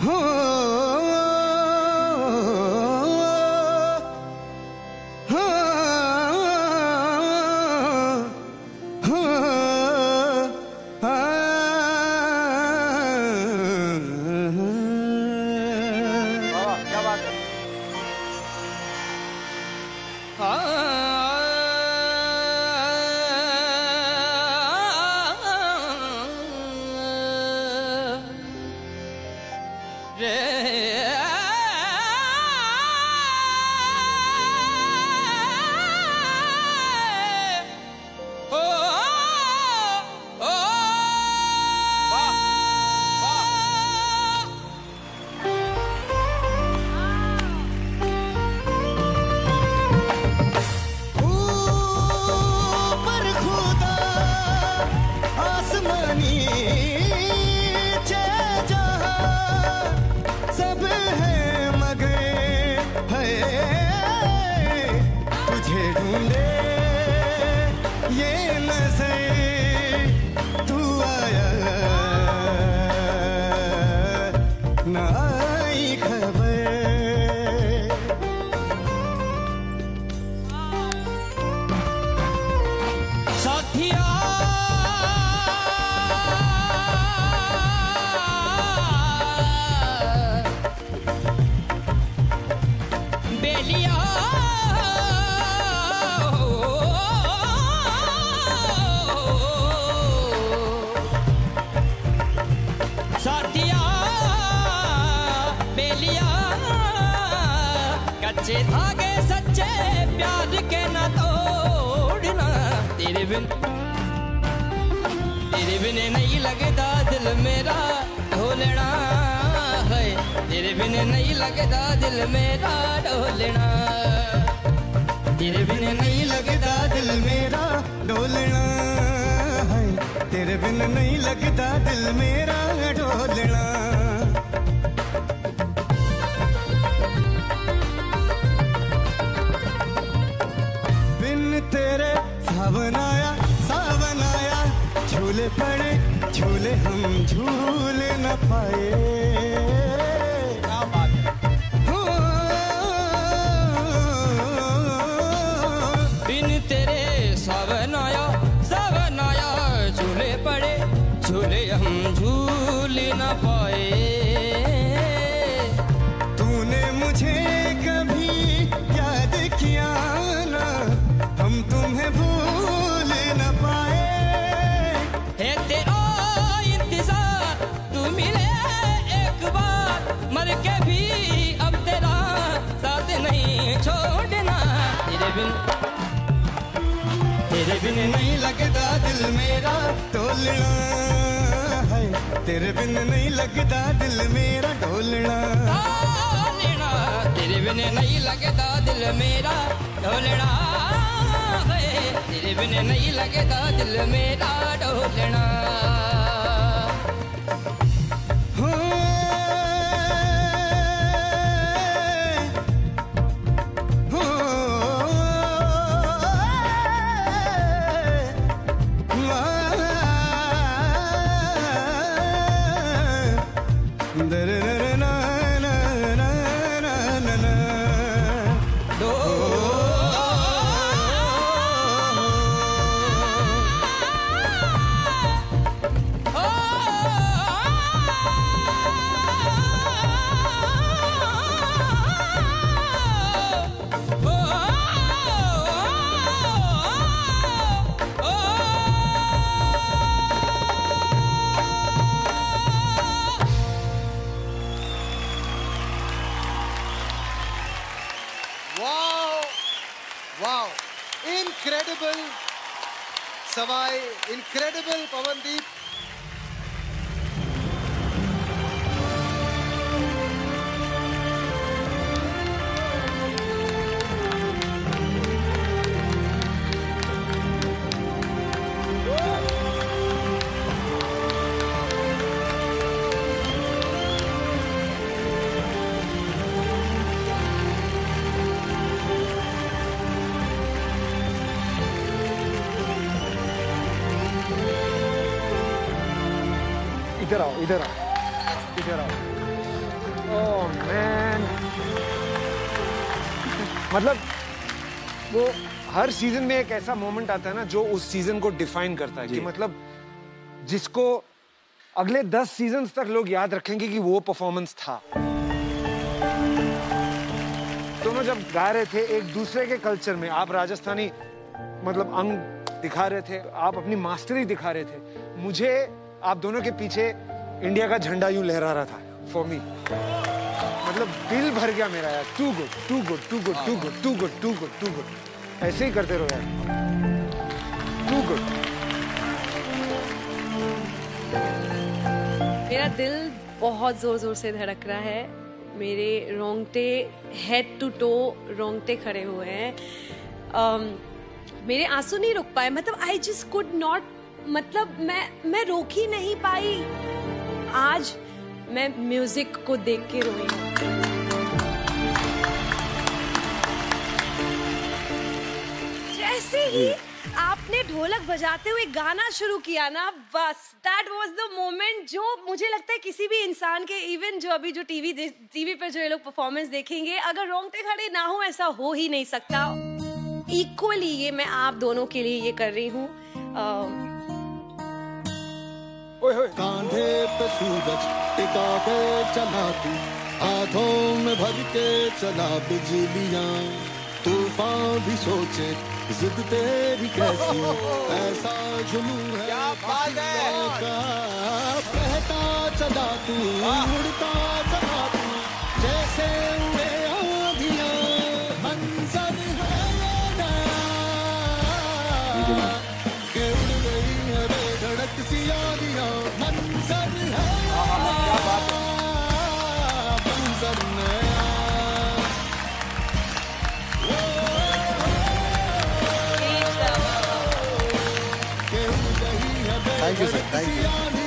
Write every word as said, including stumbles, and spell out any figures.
हो हो हो क्या बात है। ढूंढे ये नज़र तू आया ना आई खबर साथिया बेलिया कच्चे धागे सच्चे प्यार के न तोड़ना तेरे बिन तेरे बिन नहीं लगता दिल मेरा ढोलना है तेरे बिन नहीं लगता दिल मेरा ढोलना तेरे बिन नहीं लगता दिल मेरा डोलना है तेरे बिन नहीं लगता दिल मेरा डोलना तेरे सावन आया सावन आया झूले पड़े झूले हम झूल न पाए बिन तेरे सावन आया सावन आया झूले पड़े झूले हम झूल न पाए तूने मुझे कभी याद किया ना हम तुम्हें भूल न पाए है तेरा इंतजार तू मिले एक बार मर के भी अब तेरा साथ नहीं छोड़ना तेरे बिन तेरे बिन नहीं लगता दिल मेरा डोलना है तेरे बिन नहीं लगता दिल मेरा डोलना तेरे बिन नहीं लगता दिल मेरा ढोलना तेरे बिन नहीं लगता दिल मेरा ढोलना wow, incredible Sawai, incredible Pawandeep. इधर आओ, इधर आओ, इधर आओ। ओह मैन, मतलब वो हर सीजन में एक ऐसा मोमेंट आता है ना जो उस सीजन को डिफाइन करता है कि मतलब जिसको अगले दस सीजन्स तक लोग याद रखेंगे कि वो परफॉर्मेंस था। दोनों जब गा रहे थे एक दूसरे के कल्चर में, आप राजस्थानी मतलब अंग दिखा रहे थे, आप अपनी मास्टरी दिखा रहे थे, मुझे आप दोनों के पीछे इंडिया का झंडा यूं लहरा रहा था। फॉर मी मतलब दिल भर गया मेरा यार। Too good, too good, too good, too good, too good, too good, too good. ऐसे ही करते रहो यार। Too good. मेरा दिल बहुत जोर जोर से धड़क रहा है, मेरे रोंगटे हेड टू टो रोंगटे खड़े हुए हैं। um, मेरे आंसू नहीं रुक पाए, मतलब आई जस्ट कुड नॉट, मतलब मैं मैं रोक ही नहीं पाई। आज मैं म्यूजिक को देख के रोई हूँ। जैसे ही आपने ढोलक बजाते हुए गाना शुरू किया ना, बस दैट वाज द मोमेंट जो मुझे लगता है किसी भी इंसान के, इवन जो अभी जो टीवी टीवी पर जो ये लोग परफॉर्मेंस देखेंगे, अगर रोंगटे खड़े ना हो ऐसा हो ही नहीं सकता। इक्वली ये मैं आप दोनों के लिए ये कर रही हूँ। कांधे पे सूरज टिका के चला तू, हाथों में भर के चला बिजलियां, तूफान भी सोचे जिद तेरी कैसी, ऐसा जुनून है क्या बात है का, बहता चला तू, उड़ता चला तू, जैसे उड़े आंधियां, मंजर है नया के उड़ गई है धड़क सी आंधियां, मंजर है नया, मंजर नया। Thank you, sir. Thank you.